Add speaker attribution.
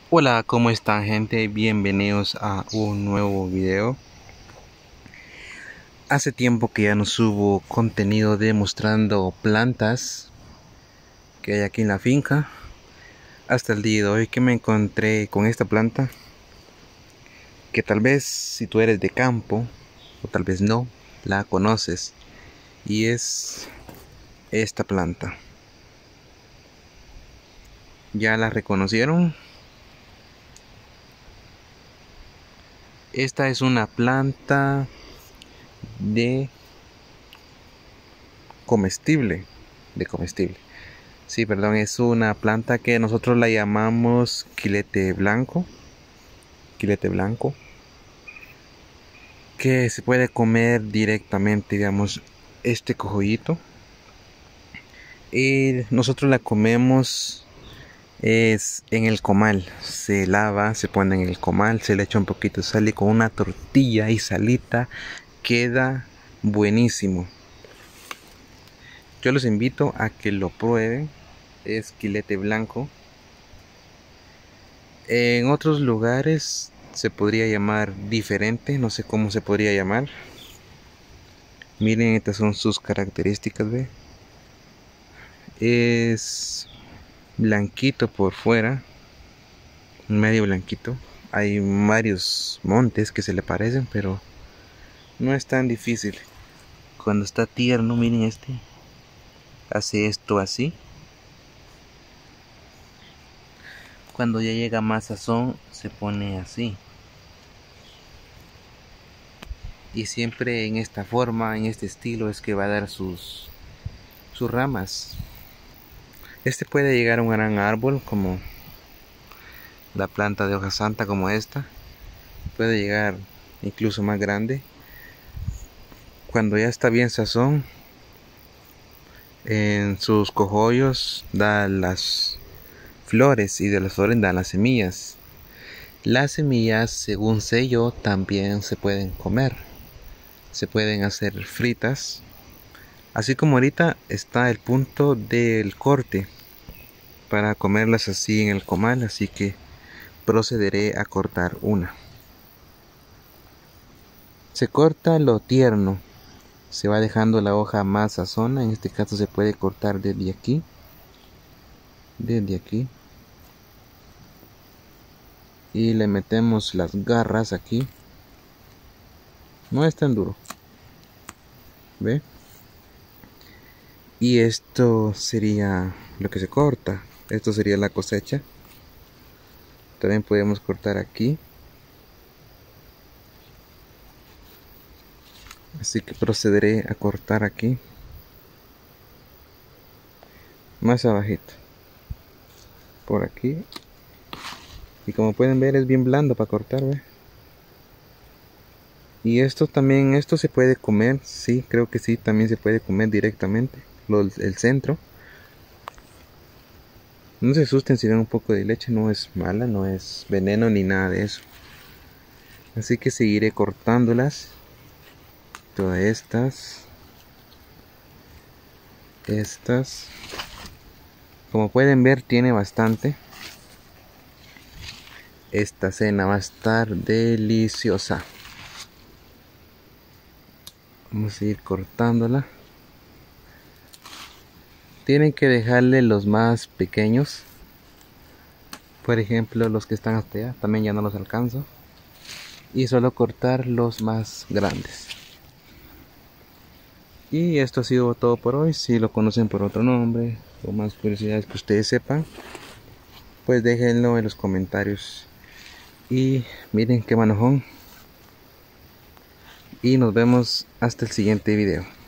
Speaker 1: Hola, ¿cómo están, gente? Bienvenidos a un nuevo video. Hace tiempo que ya no subo contenido demostrando plantas que hay aquí en la finca. Hasta el día de hoy que me encontré con esta planta, que tal vez si tú eres de campo o tal vez no, la conoces. Y es esta planta. ¿Ya la reconocieron? Esta es una planta de comestible. De comestible. Sí, perdón, es una planta que nosotros la llamamos quilete blanco. Quilete blanco. Que se puede comer directamente, digamos, este cojollito. Y nosotros la comemos es en el comal. Se lava, se pone en el comal, se le echa un poquito de sal y con una tortilla y salita queda buenísimo. Yo los invito a que lo prueben. Es quilete blanco. En otros lugares se podría llamar diferente, no sé cómo se podría llamar. Miren, estas son sus características, ¿ve? Es blanquito por fuera, medio blanquito. Hay varios montes que se le parecen, pero no es tan difícil. Cuando está tierno, miren este, hace esto así. Cuando ya llega más sazón, se pone así. Y siempre en esta forma, en este estilo, es que va a dar sus ramas. Este puede llegar a un gran árbol como la planta de hoja santa como esta. Puede llegar incluso más grande. Cuando ya está bien sazón, en sus cogollos da las flores y de las flores dan las semillas. Las semillas, según sé yo, también se pueden comer. Se pueden hacer fritas. Así como ahorita está el punto del corte para comerlas así en el comal, así que procederé a cortar una. Se corta lo tierno, se va dejando la hoja más sazona. En este caso se puede cortar desde aquí, y le metemos las garras aquí. No es tan duro, ¿ve? Y esto sería lo que se corta. Esto sería la cosecha. También podemos cortar aquí. Así que procederé a cortar aquí, más abajito, por aquí. Y como pueden ver es bien blando para cortar, ¿ve? Y esto también, esto se puede comer, sí, creo que sí, también se puede comer directamente. El centro. No se asusten si ven un poco de leche, no es mala, no es veneno ni nada de eso. Así que seguiré cortándolas. Todas estas. Como pueden ver tiene bastante. Esta cena va a estar deliciosa. Vamos a ir cortándola. Tienen que dejarle los más pequeños. Por ejemplo, los que están hasta allá, también ya no los alcanzo. Y solo cortar los más grandes. Y esto ha sido todo por hoy. Si lo conocen por otro nombre o más curiosidades que ustedes sepan, pues déjenlo en los comentarios. Y miren qué manojón. Y nos vemos hasta el siguiente video.